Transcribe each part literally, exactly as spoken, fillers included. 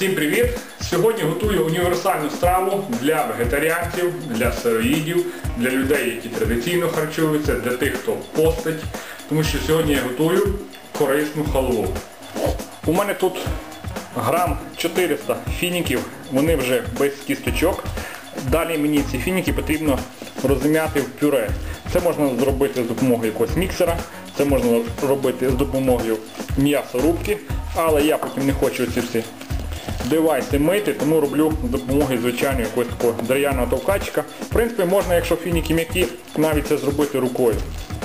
Всім привіт! Сьогодні готую універсальну страву для вегетаріанців, для сироїдів, для людей, які традиційно харчуються, для тих, хто постить. Тому що сьогодні я готую корисну халву. У мене тут грам чотириста фініків, вони вже без кісточок. Далі мені ці фініки потрібно розім'яти в пюре. Це можна зробити з допомогою якогось міксера, це можна робити з допомогою м'ясорубки, але я потім не хочу ці всі девайси мити, тому роблю з допомогою звичайного якогось такого дерев'яного товкачика. В принципі, можна, якщо фініки м'які, навіть це зробити рукою.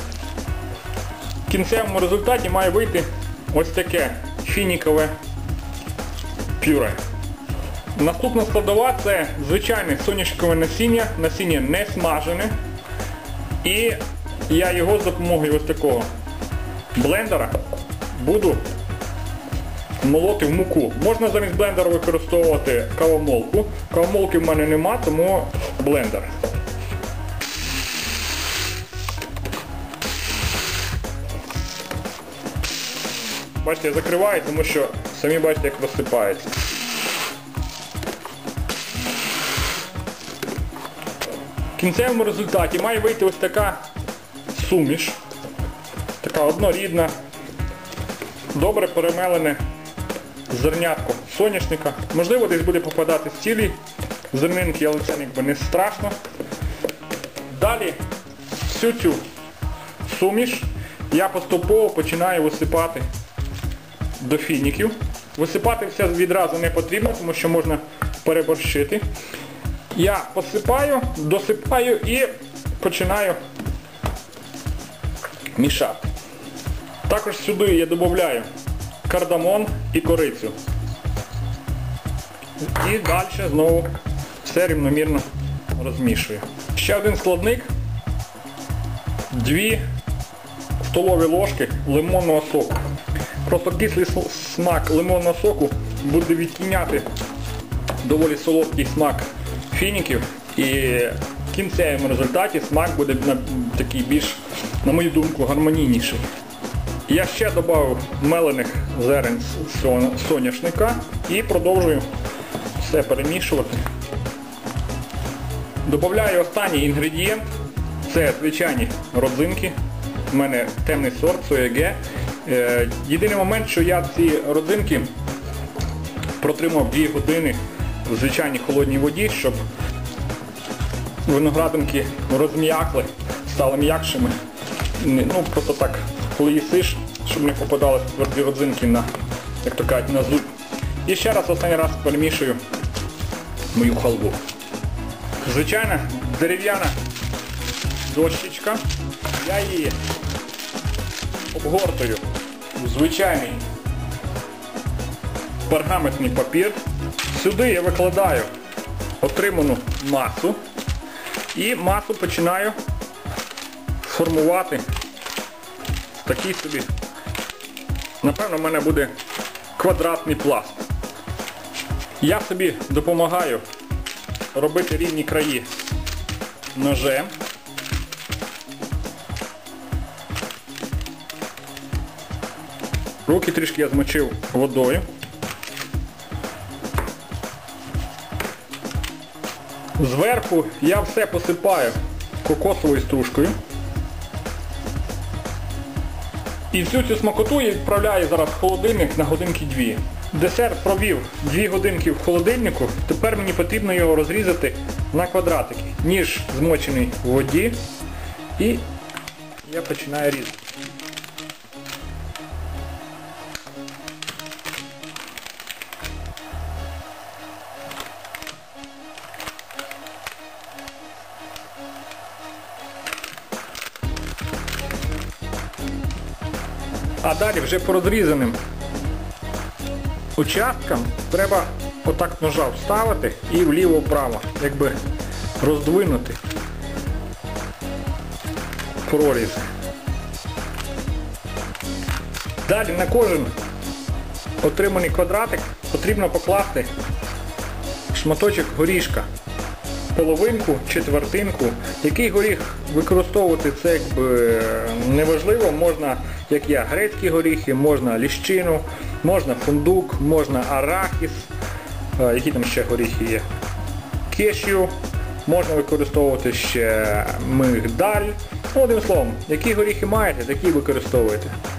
В кінцевому результаті має вийти ось таке фінікове пюре. Наступна складова – це звичайне соняшникове насіння, насіння не смажене. І я його з допомогою ось такого блендера буду молоти в муку. Можна замість блендера використовувати кавомолку. Кавомолки в мене нема, тому блендер. Бачите, я закриваю, тому що самі бачите, як розсипається. В кінцевому результаті має вийти ось така суміш, така однорідна, добре перемелене зернятко соняшника. Можливо, десь буде попадати цілі зернинки, але це якби не страшно. Далі всю цю суміш я поступово починаю висипати до фініків. Висипати все відразу не потрібно, тому що можна переборщити. Я посипаю, досипаю і починаю мішати. Також сюди я додаю кардамон і корицю. І далі знову все рівномірно розмішую. Ще один складник. Дві столові ложки лимонного соку. Просто кислий смак лимонного соку буде відтіняти доволі солодкий смак фініків, і в кінцевому результаті смак буде такий більш, на мою думку, гармонійніший. Я ще додав мелених зерен соняшника і продовжую все перемішувати. Добавляю останній інгредієнт, це звичайні родзинки. У мене темний сорт Соя-Ге. Єдиний момент, що я ці родзинки протримав дві години в звичайній холодній воді, щоб виноградинки розм'якли, стали м'якшими. Ну, просто так, коли їсиш, щоб не попадали тверді родзинки на, як то кажуть, на зуб. І ще раз, останній раз перемішую мою халву. Звичайна дерев'яна дощечка. Я її обгортую в звичайний пергаментний папір. Сюди я викладаю отриману масу і масу починаю формувати такий собі, напевно, в мене буде квадратний пласт. Я собі допомагаю робити рівні краї ножем. Руки трішки я змочив водою. Зверху я все посипаю кокосовою стружкою. І всю цю смакоту я відправляю зараз в холодильник на годинки-дві. Десерт провів дві годинки в холодильнику, тепер мені потрібно його розрізати на квадратики. Ніж змочений в воді і я починаю різати. А далі вже по розрізаним участкам треба отак ножа вставити і вліво-вправо, якби роздвинути проріз. Далі на кожен отриманий квадратик потрібно покласти шматочок горішка. Половинку, четвертинку. Який горіх використовувати, це якби неважливо. Можна, як я, грецькі горіхи, можна ліщину, можна фундук, можна арахіс. Е, Які там ще горіхи є? Кешю. Можна використовувати ще мигдаль. Ну, одним словом, які горіхи маєте, такі використовуєте.